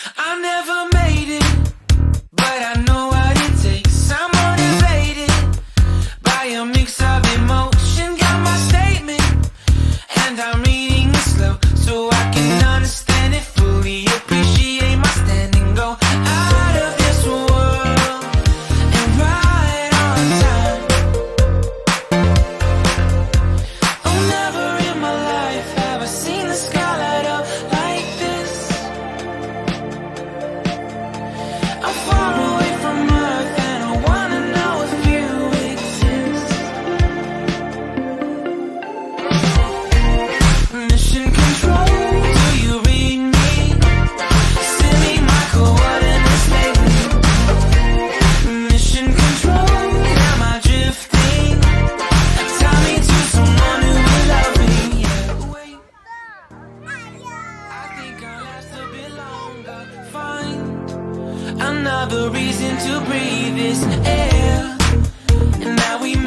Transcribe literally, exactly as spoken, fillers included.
I never made it, but I know what it takes. I'm motivated by a mix of emotion. Got my statement, and I'm reading it slow so I can understand it fully. Appreciate my standing, go out of this world and right on time. Oh, never in my life have I seen the sky light up like this. I'm far away from Earth and I wanna know if you exist. Mission control, do you read me? Send me my coordinates lately. Mission control, am I drifting? Tie me to someone who will love me. Yeah, wait, I think I'll last a bit longer. Find another reason to breathe this air, and now we